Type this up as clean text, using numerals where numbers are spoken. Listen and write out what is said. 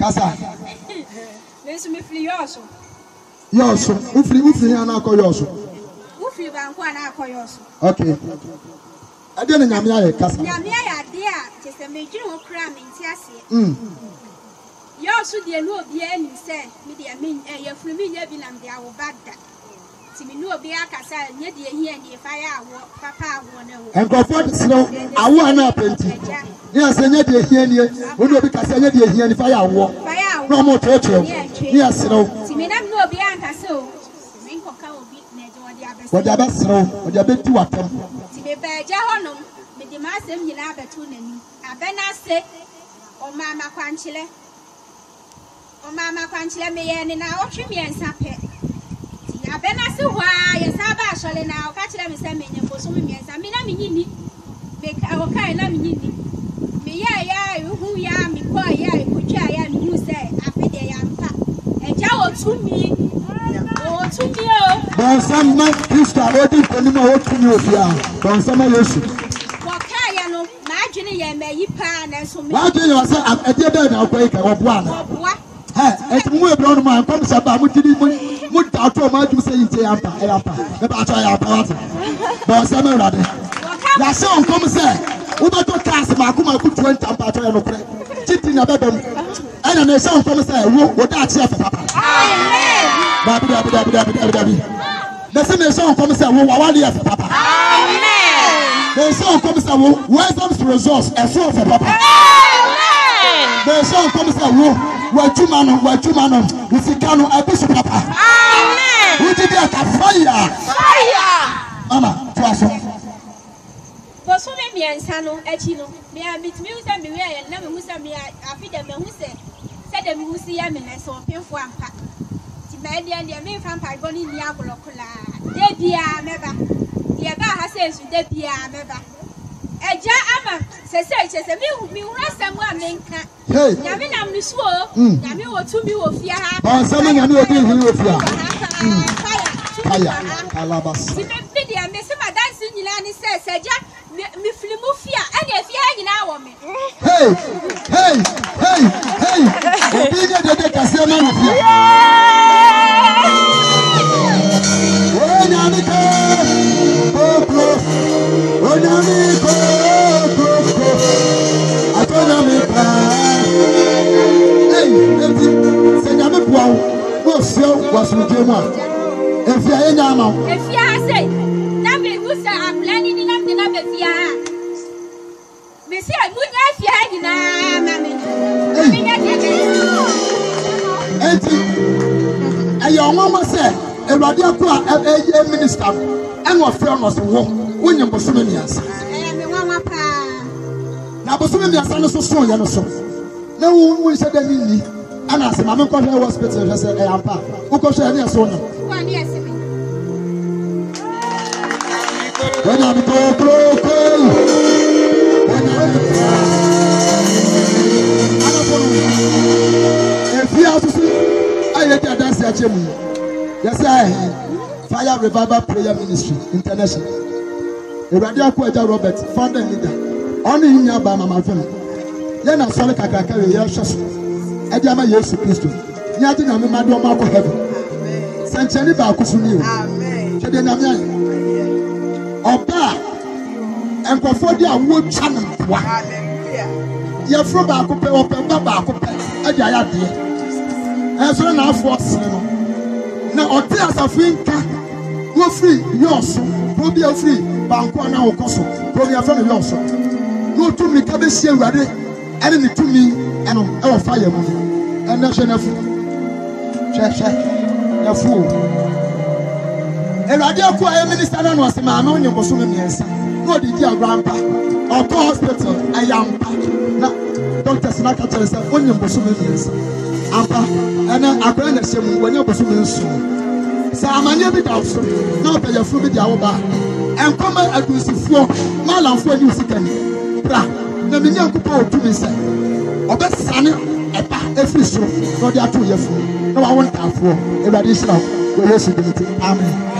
Kasa. Let's me flee also. Yours, Ufri, and I'll call yours. Ufri Banquan, I'll call yours. Okay. I didn't know Kasa. Yamia, dear, just a major cram in Tiasi. Yours would no be any said, media mean, and your familiar bill they are bad that. Timino be a casa, near the here and the fire, Papa, and go for the snow. I want up plenty. Yes, and yet the here, who will be Cassandra here and fire walk. No more torture. Yes, no. Timina no be anca so. What the best snow, what the bit to what them. Tibe Jahono, with the master in Abatunani. A bena say, O Mamma Quanchile. O Mamma Quanchile me and our chimney and sape. I bena so why, yes, I shall now catch them and for some years. I mean, I mean, make our kind of mini. Me, ya, who ya, me, boy, ya, which I am, you say, I think I am fat. And Joe to me, or to you. But some man used to avoid it when you know what to you. But some of you should. What can you imagine? You may you pan and so why do you say at the end of break of one? What? It's more brown man comes about what did you out to my to say in the about but some of that song comes there. Uba to cast Makuma put 20 and cheating a bedroom. And a song from say, what that's your papa. The same song comes say, what are papa? The song comes say, wisdom's resource, a soul for papa. The song comes say, where two man, with the canoe, a bishop papa. Who did that? Fire! Mama, to for so many and Sano, Echino, may I meet music and never Musa me. I feed them who said them who see them and I saw him for one pack. Timadia and the main vampire gone in Yagola. Debia, never. The Abba says, Debia, never. A ja ama, says, a me rest someone make. Hey, Yamina Miswo, Yami or to me of Fia. Oh, something I know with Fire, Alabas. Timadia, Miss Dancing in Lani says, me flimufia, and if you hang in our me. Hey, bigger than the Cassandra. Was with you, if you ain't now, if you say, Nabi Musa, I'm planning enough to have a fear. Monsieur, good night, you hanging out. And your mama said, a radio a minister, and what friend was when you were so many years. Now, but so many years, I so strong, and so. No one said that me. And I said, Mamma, come here, hospital. I said, I am back. Who goes to any son? One year, when I'm if you have to see, I let you dance at Jimmy. Yes, I Fire Revival Prayer Ministry International. A radio Quaja Robert, founder and leader. Only in your Bama, my family. Then I saw the Kakaka, yes. Ediama Yesu Christo. Nyati na mema do ma ko heaven. Sanchani ba ko suni o. Amen. Chede na me. Oba enkofo di awo twa na kwa. Hallelujah. Ye fro ba ko pe open ba ko pe. Adi aya de. Enso na afo sene no. Na oti asafinka wo free yoso. Probi a free banko na wo koso. Probi a free yoso. No to me ka be sie awade. Ene ni to me eno e wo fire mu. And national check your fool. A radio minister was a man on your bosom. No, did your grandpa or hospital? I am now. Doctor Snaka tells us when your bosom is Ampa and then I grant the when your bosom is soon. So I'm a never doubt. Now pay your food with your bar and come at you see for Malam for you second. Bra, the million couple to me say, or best son. Every so, no, they are 2 years. No, I want that for a traditional. Amen.